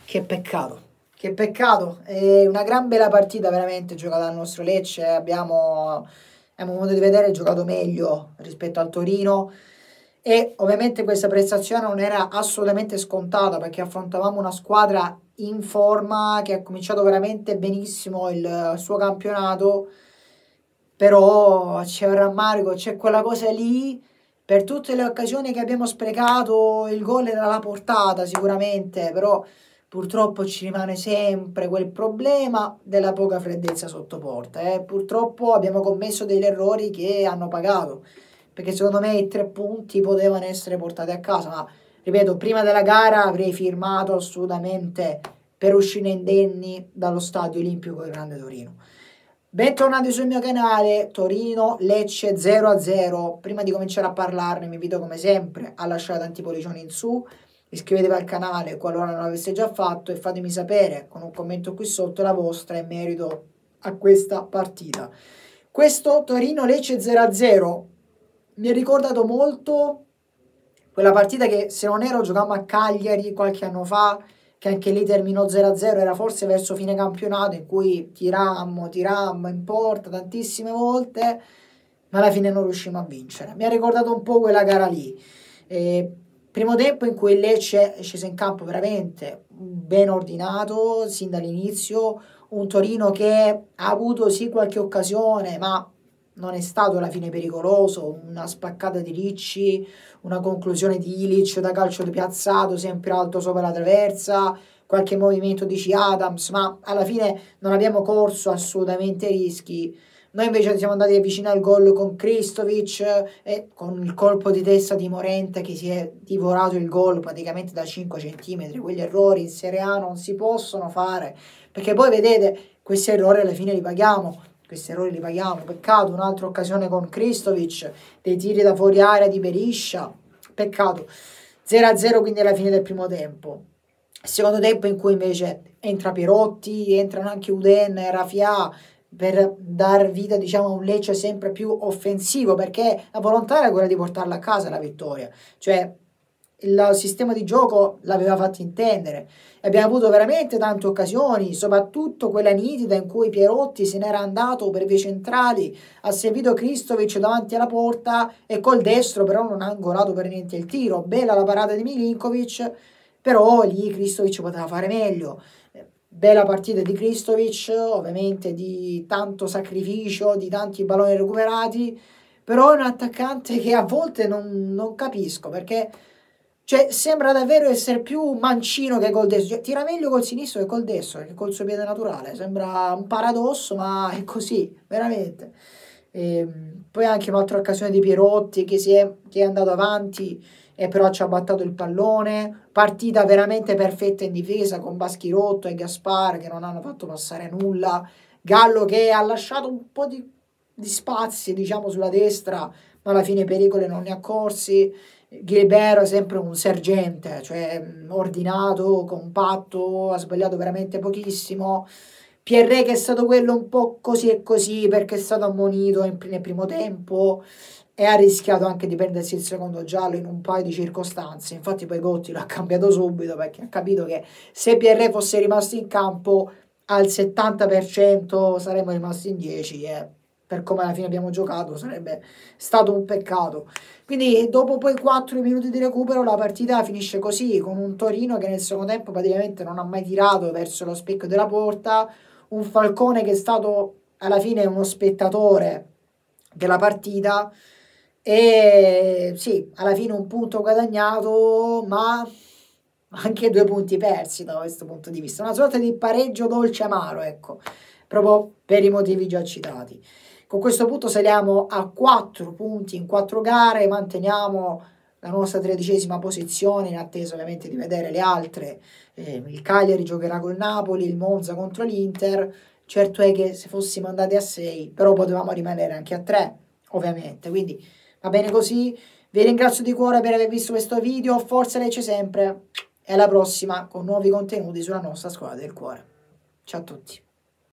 che peccato, è una gran bella partita veramente giocata dal nostro Lecce, abbiamo modo di vedere giocato meglio rispetto al Torino e ovviamente questa prestazione non era assolutamente scontata perché affrontavamo una squadra in forma che ha cominciato veramente benissimo il suo campionato, però c'è un rammarico, c'è quella cosa lì per tutte le occasioni che abbiamo sprecato, il gol era alla portata sicuramente, però purtroppo ci rimane sempre quel problema della poca freddezza sotto porta. Purtroppo abbiamo commesso degli errori che hanno pagato, perché secondo me i 3 punti potevano essere portati a casa, ma ripeto, prima della gara avrei firmato assolutamente per uscire indenni dallo Stadio Olimpico del Grande Torino. Bentornati sul mio canale, Torino Lecce 0-0. Prima di cominciare a parlarne vi invito come sempre a lasciare tanti pollicioni in su, iscrivetevi al canale qualora non l'aveste già fatto e fatemi sapere con un commento qui sotto la vostra in merito a questa partita. Questo Torino Lecce 0-0 mi ha ricordato molto quella partita che, se non ero, giocavamo a Cagliari qualche anno fa, che anche lì terminò 0-0, era forse verso fine campionato, in cui tirammo in porta tantissime volte, ma alla fine non riuscimmo a vincere. Mi ha ricordato un po' quella gara lì. Primo tempo in cui il Lecce è sceso in campo veramente ben ordinato sin dall'inizio, un Torino che ha avuto sì qualche occasione, ma non è stato alla fine pericoloso, una spaccata di Ricci, una conclusione di Ilic da calcio di piazzato, sempre alto sopra la traversa, qualche movimento di C. Adams, ma alla fine non abbiamo corso assolutamente rischi. Noi invece siamo andati vicino al gol con Kristovic e con il colpo di testa di Morente che si è divorato il gol praticamente da 5 centimetri. Quegli errori in Serie A non si possono fare, perché poi vedete, questi errori alla fine li paghiamo. Peccato, un'altra occasione con Kristovic, dei tiri da fuori area di Beriscia, peccato. 0-0 quindi alla fine del primo tempo. Secondo tempo in cui invece entra Perotti, entrano anche Uden e Rafia per dar vita, diciamo, a un Lecce sempre più offensivo, perché la volontà era quella di portarla a casa la vittoria, cioè il sistema di gioco l'aveva fatto intendere. Abbiamo avuto veramente tante occasioni, soprattutto quella nitida in cui Pierotti se n'era andato per vie centrali, ha servito Kristovic davanti alla porta e col destro però non ha angolato per niente il tiro. Bella la parata di Milinkovic, però lì Kristovic poteva fare meglio. Bella partita di Kristovic, ovviamente di tanto sacrificio, di tanti palloni recuperati, però è un attaccante che a volte non capisco, perché cioè, sembra davvero essere più mancino che col destro. Cioè, tira meglio col sinistro che col destro, che col suo piede naturale. Sembra un paradosso, ma è così, veramente. Poi anche un'altra occasione di Pierotti che è andato avanti e però ci ha battato il pallone. Partita veramente perfetta in difesa con Baschirotto e Gaspar che non hanno fatto passare nulla. Gallo che ha lasciato un po' di spazi, diciamo, sulla destra, ma alla fine pericoli non ne ha corsi. Gilbert è sempre un sergente, cioè ordinato, compatto, ha sbagliato veramente pochissimo. Pierre che è stato quello un po' così e così perché è stato ammonito nel primo tempo e ha rischiato anche di prendersi il secondo giallo in un paio di circostanze. Infatti poi Gotti l'ha cambiato subito perché ha capito che se Pierre fosse rimasto in campo al 70% saremmo rimasti in 10 e per come alla fine abbiamo giocato sarebbe stato un peccato. Quindi dopo poi 4 minuti di recupero la partita finisce così, con un Torino che nel secondo tempo praticamente non ha mai tirato verso lo specchio della porta, un Falcone che è stato alla fine uno spettatore della partita e sì, alla fine un punto guadagnato, ma anche 2 punti persi da questo punto di vista, una sorta di pareggio dolce amaro, ecco, proprio per i motivi già citati. Con questo punto saliamo a 4 punti in 4 gare, manteniamo la nostra 13ª posizione in attesa ovviamente di vedere le altre. Il Cagliari giocherà col Napoli, il Monza contro l'Inter. Certo è che se fossimo andati a 6, però potevamo rimanere anche a 3, ovviamente. Quindi va bene così. Vi ringrazio di cuore per aver visto questo video. Forza Lecce sempre e alla prossima con nuovi contenuti sulla nostra squadra del cuore. Ciao a tutti.